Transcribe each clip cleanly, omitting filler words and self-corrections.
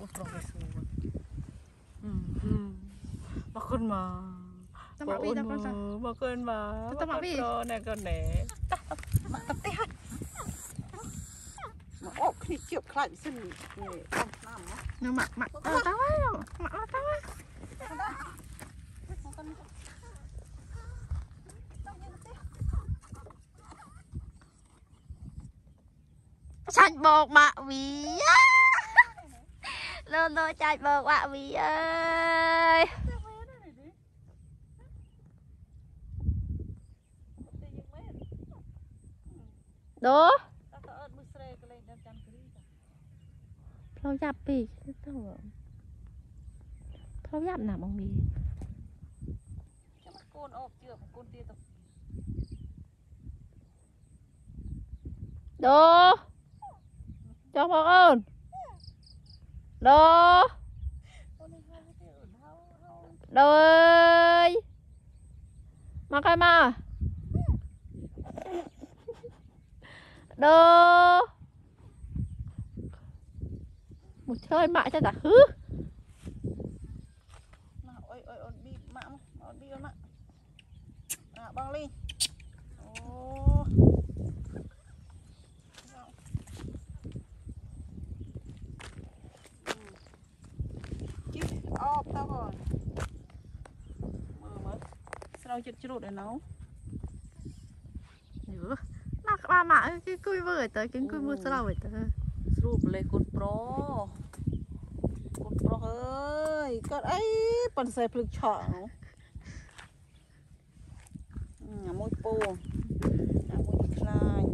Ủa trò cái số mà con mà Tao bị cho con sao? mà con mà Tao bị trò này con nè mà tao tê hết mà ốp khi chụp lại xin người ăn nam á nhưng mà tao ấy mà tao ấy chạy bột mà vì lên tôi chạy bột mà vì ơi đóเราจับปีกเราจับหนามองมีจะมาโกนออกเจือกโกนเตี้ยตกđồ cho bọn ơn đồ đồ ơi mà cái mà đồ một chơi mãi cho cả hứ ôi đi mạng đi mạng băng lên ô ốp tao rồi mở sao chụp chụp để nấu nhớ là ba mạ cái cùi vừa tới cái cùi vừa sao vậy tới chụp lấy cột pro ơi con ấy còn xài phực chọn môi po môi khai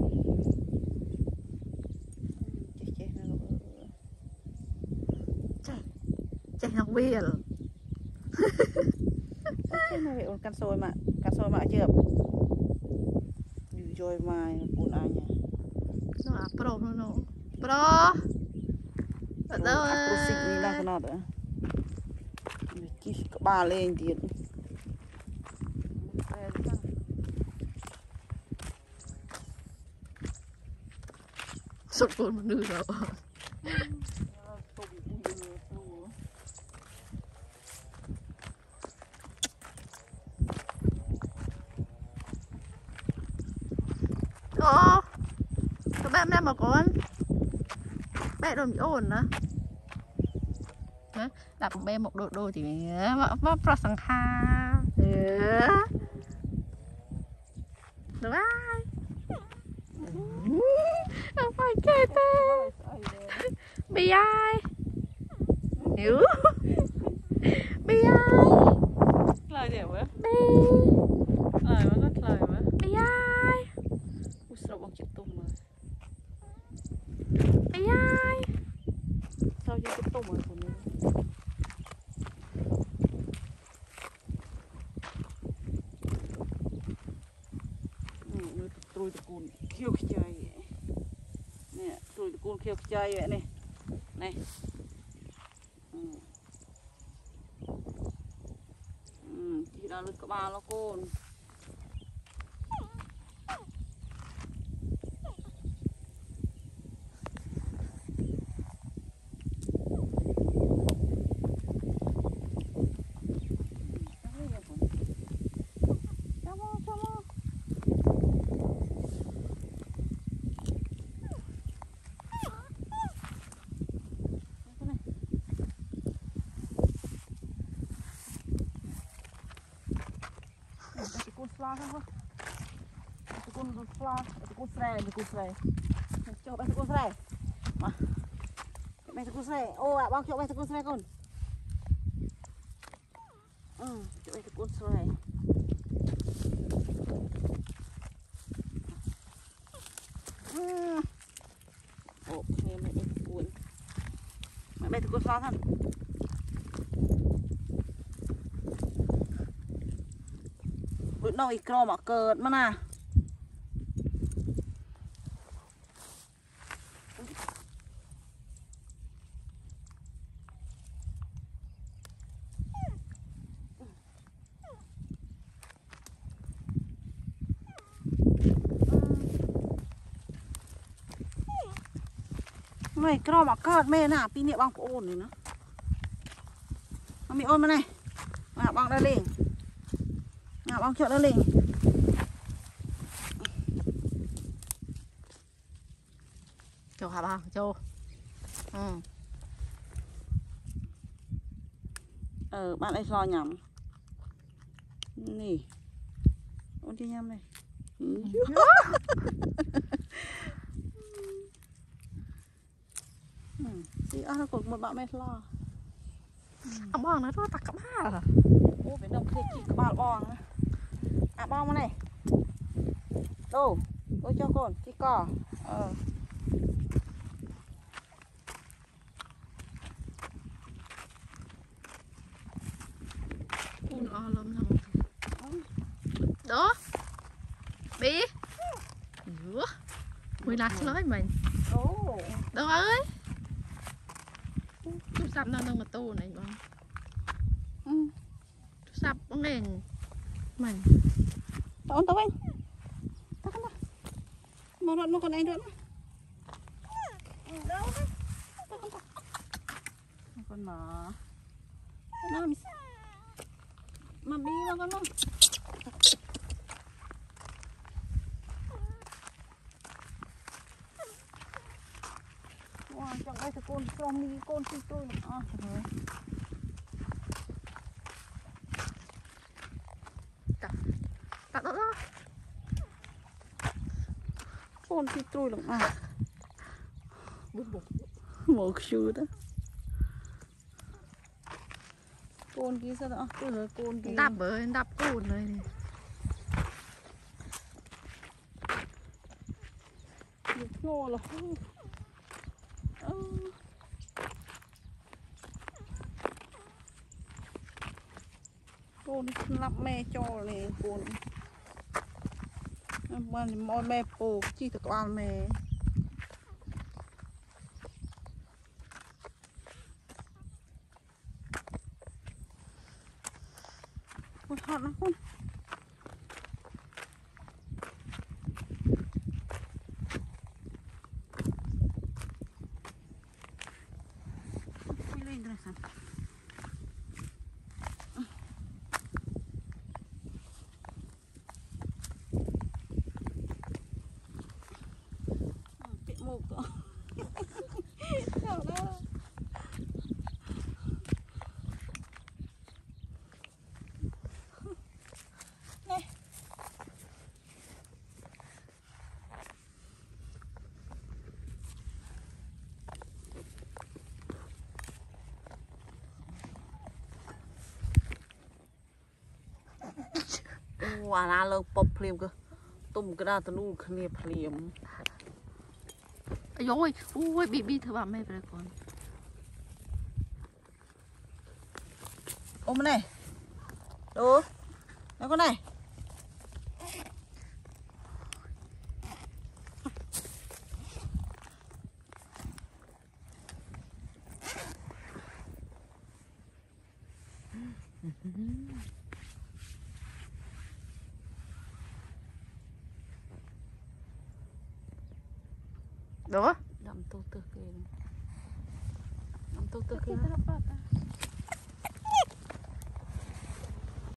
chạy học bia rồi cái này ôn can sôi mà chưa rồi mà buồn ai nhỉ nó à pro nó pro đâu pro xịn đi là cái nào đấy chỉ có ba lên tiền sụt con một nửa rồi các bạn em mà con bé đồ bị ổn nữa đạp bé một đồ thì mà pro sang ha được ai không phải kê tê BiBi hiểu BiBi lời gì vậy lời mà rất lời mà BiBi sao bằng chữ tung mà BiBi sao chữ tung mà còn nữa tôi tụi con khiêu chơi nè tôi tụi con khiêu chơi vậy này này chỉ là lực các ba nó con Fla không? Con fla, con sre. Cho bạn con sre. Mà. Bạn con sre. Ô ạ, bao cho bạn con sre con. Cho bạn con sre. Ok, mẹ đi cuốn. Mẹ bạn con fla thân. Nó ít cro mà cợt mà nè mày cro mà cợt mẹ nè pin niệm bằng ổn này nữa Mami ôm bên này. Ngạo băng đây liền. Ngạo băng chợ đây liền. Châu hả băng, châu. Bạn ấy lo nhầm. Nè. Ôn đi nhầm này. Thì nó cũng một bạn mẹ lo. Ông bong nó rất tặc cắm ha. Ô bên đồng kia chỉ có bạn bong. À bong này. Đâu? Tôi cho con, chỉ cỏ. Đó. Bi. Mùi lạc lối mình. Đâu ơi. Chú sắp nó nâng một tô này bông. Chú sắp bông nền. Mình. Tao anh. Tao con. Mà nó còn anh nữa. Đâu đấy. Con mở. Nó mà Bi mà con không. Wow, chẳng ai thì con đi con thì tôi nữa. Rồi. Tặng đó. Con thì tôi lắm à. Bụng. Một chú đó. Con kia sao đó? Tôi hỏi con kia. Đạp cồn rồi này. Ngô là con lắp mẹ cho này con mọi mẹ bố chỉ được toàn mẹ con hot lắm con lên đây xem một đó. Này. Quả là lơ bọc phim cơ. Tôm cái đa tao nu khnia phim. Ôi ôi BiBi thưa bà mẹ về con. Ôm này. Đồ. Nó con này. Đó. Đâm tô tơ kia.